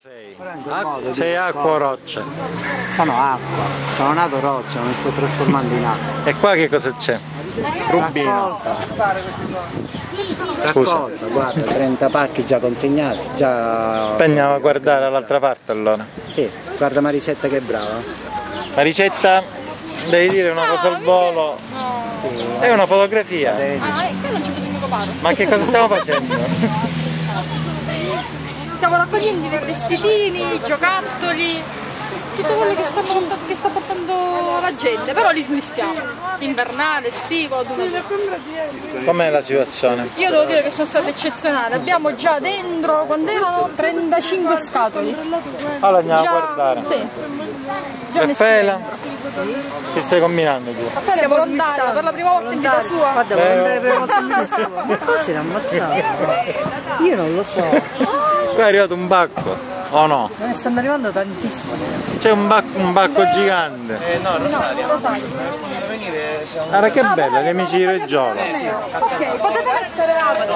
Sei acqua o roccia? Sono acqua, sono nato roccia, mi sto trasformando in acqua. E qua che cosa c'è? Rubino. Raccolta, guarda, 30 pacchi già consegnati, già... Andiamo a guardare dall'altra parte allora. Sì, guarda Maricetta che è brava. Maricetta, devi dire una cosa al volo. È una fotografia. Ma che cosa stiamo facendo? Stiamo raccogliendo i vestitini, i giocattoli, tutto quello che sta portando la gente, però li smistiamo. Invernale, estivo, autunno. Com'è la situazione? Io devo dire che sono stata eccezionale, abbiamo già dentro, quando erano 35 scatoli. Allora andiamo a guardare. Sì. Raffaela, che stai combinando tu? Raffaele è volontaria, per la prima volta in vita sua. Guarda, per la prima volta in vita sua. Si era ammazzato. Io non lo so. Qua è arrivato un bacco, o no? Ne stanno arrivando tantissimi. C'è un bacco gigante. No, Rosario. Guarda che bella, gli amici di Reggiolo. Ok, potete mettere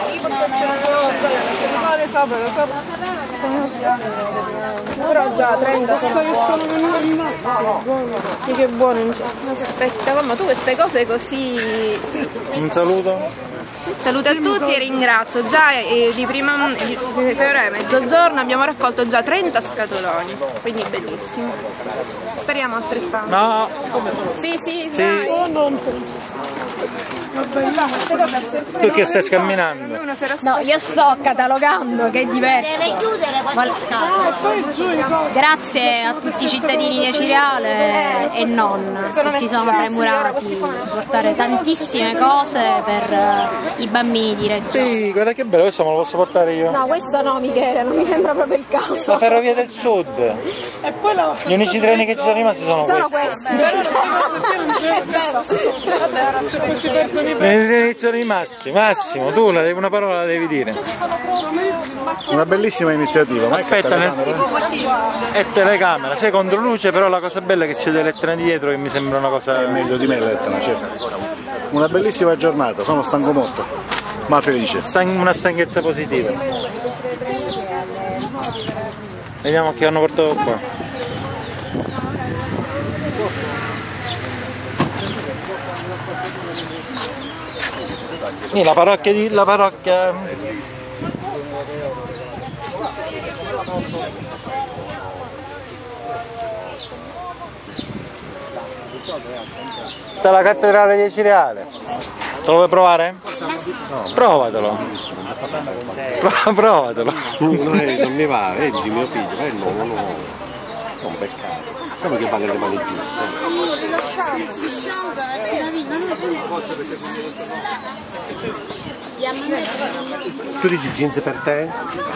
però già 30 sono venuti. Che buono, aspetta, ma tu queste cose così. Un saluto? Saluto a tutti e ringrazio. Già di prima che ora è mezzogiorno abbiamo raccolto già 30 scatoloni, quindi bellissimo. Speriamo altrettanto. No! Sì. Tu che stai scamminando? No, io sto catalogando, che è diverso. Grazie a tutti i cittadini di Acireale e non, che si sono premurati di portare tantissime cose per i bambini di Reggio. Sì, guarda che bello, questo me lo posso portare io. No, questo no Michele, non mi sembra proprio il caso. La ferrovia del sud. Gli unici treni che ci sono rimasti sono questi. È vero. Sono rimasti. Massimo, tu una parola la devi dire. Una bellissima iniziativa. Ma aspetta, è telecamera, sei contro luce, però la cosa bella è che c'è dell'Etna dietro che mi sembra una cosa... È meglio di me l'Etna, certo. Una bellissima giornata, sono stanco morto, ma felice. Una stanchezza positiva. Vediamo che hanno portato qua. La parrocchia della cattedrale di Acireale. Te lo vuoi provare? No. Provatelo. Provatelo. Non mi va, vedi mio figlio, non peccato. Come che fanno le mani giuste? Si sciolga, si ravvina, Tu dici jeans per te?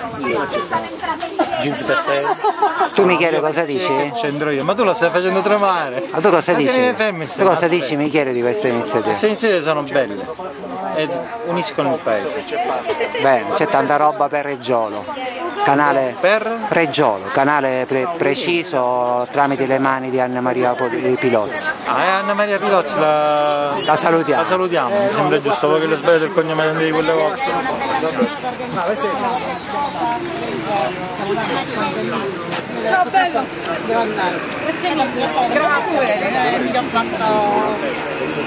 Jeans per te? Tu Michele cosa dici? C'entro io, ma tu lo stai facendo tremare. Ma tu cosa dici? Tu cosa dici Aspetta. Michele di queste iniziative? Queste iniziative sono belle e uniscono il paese. Bene, c'è tanta roba per Reggiolo. Canale Reggiolo, canale preciso tramite le mani di Anna Maria Pilozzi. Ah, è Anna Maria Pilozzi, la salutiamo. La salutiamo, mi sembra giusto, perché le sbagliate il cognome di quelle volte. Ciao bello. Devo andare. Grazie mille. Grazie. Mi sono fatto...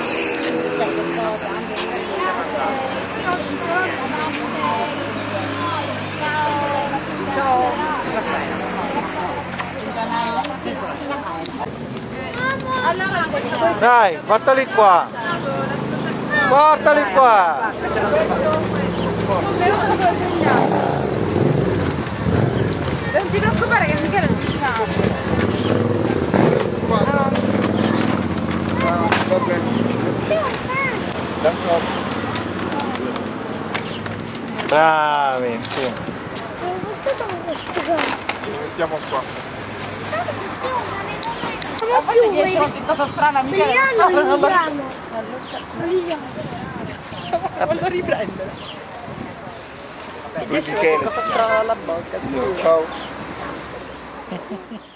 Dai, portali qua! Portali qua! Non ti preoccupare che Michele non ci fa. Bravi, sì. Mettiamo qua. Poi 10 volte cosa strana, Michele. Non Voglio riprendere. Michele. Cosa strana alla bocca. Ciao.